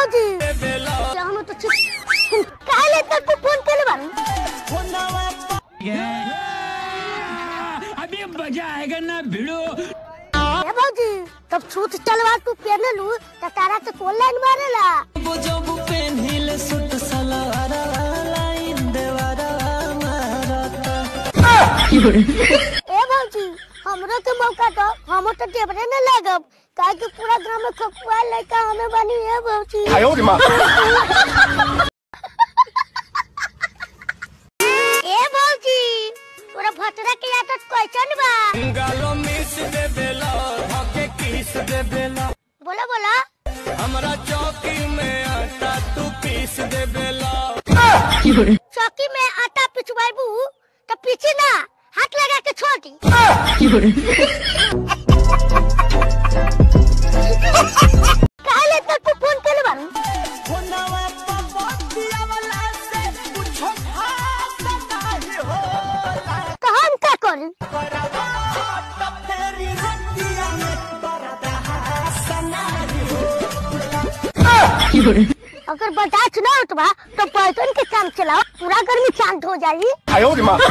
बाबूजी हम तो काले तक को फोन कर बानी अभी मजा आएगा ना भिड़ो। ए बाबूजी तब छूट चलवा तू पहन लू त तारा के ऑनलाइन मारेला वो जब पेन्हिल सूट सलवार लाइन देवारा मारता। ए बाबूजी हमरो के मौका दो हम तो देबरे न लागब काहे कि पूरा ग्राम में खपुआ लड़का हमें बनी है बाबूजी। आयो रे मां। ए बाबूजी पूरा भटरा के आदत कैसन बा गालो मिस दे बेला धके किस दे बेला बोला बोला हमरा चौकी में आटा तू पीस दे बेला। चौकी में आटा पिछवाइबू तो पीछे ना हाथ लगा के छोड़ दी। काले तक को फोन कर बानी फोनवा पर बतिया वाला से पूछो हाथ काहे होला तो हम का करी परवा तो फेरी हतिया में बरदा सनारी हो। अगर बर्दाश्त ना होत बा तो पैसन के काम चलाओ पूरा गर्मी शांत हो जाएगी। आयो रे मां।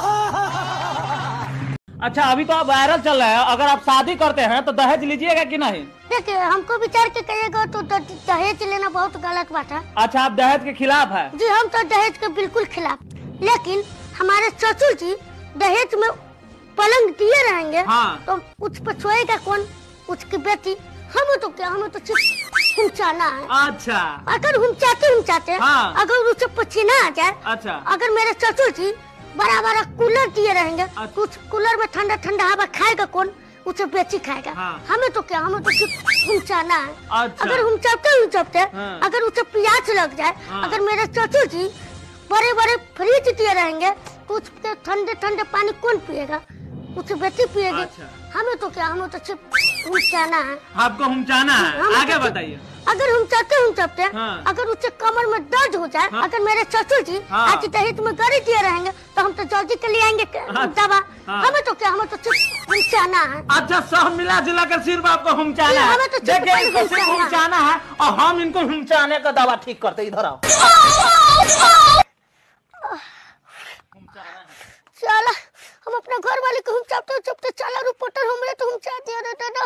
अच्छा अभी तो आप वायरल चल रहा है, अगर आप शादी करते हैं तो दहेज लीजिएगा कि नहीं? देखिए हमको विचार के कहिएगा तो दहेज लेना बहुत गलत बात है। अच्छा आप दहेज के खिलाफ है? जी हम तो दहेज के बिल्कुल खिलाफ, लेकिन हमारे ससुर जी दहेज में पलंग दिए रहेंगे। हाँ। तो उस पर सोएगा कौन? उसकी बेटी। हम तो क्या हमें तो हुमचाना है। अच्छा अगर हुमचाते हाँ। अगर उसे पसीना आ जाए। अच्छा अगर मेरे ससुर जी बड़ा बड़ा कूलर दिए रहेंगे अच्छा। कुछ कूलर में ठंडा ठंडा हवा खाएगा कौन? उसे बेची खाएगा। हाँ। हमें तो क्या हमें तो हुमचाना है। अच्छा। अगर हुमचाते हाँ। अगर उसे प्यास लग जाए। हाँ। अगर मेरे ससुर जी बड़े बड़े फ्रिज दिए रहेंगे तो उसके ठंडे ठंडे पानी कौन पिएगा? उसे बेटी पिएगी। अच्छा। हमें तो क्या हमें तो सिर्फ हुमचाना है। आपको हुमचाना है, हमें आगे तो बताइए। अगर हुमचाते हाँ। अगर उसे कमर में दर्द हो जाए। हाँ। अगर मेरे ससुर जी हाँ। आज दहेज में गाड़ी दिए रहेंगे तो हम तो जल्दी के लिए आएंगे दवा। हाँ। हमें तो क्या हमें तो सिर्फ हुमचाना है। अच्छा सब मिला जुला कर सिर्फ आपको हुमचाना है। हमें तो देखिए इनको सिर्फ हुमचाना है। हुमचाना है और हम इनको हुमचाने का दवा ठीक करते। इधर आओ। चला हम अपना घर वाले को हुमचाते चला रिपोर्टर हमरे तो हुमचा दिया रे दादा।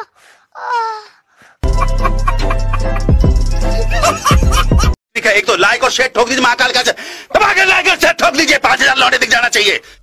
ठीक है, एक तो लाइक और शेयर ठोक दीजिए, महाकाल का दबा के लाइक और शेयर ठोक दीजिए, 5000 लौटे दिख जाना चाहिए।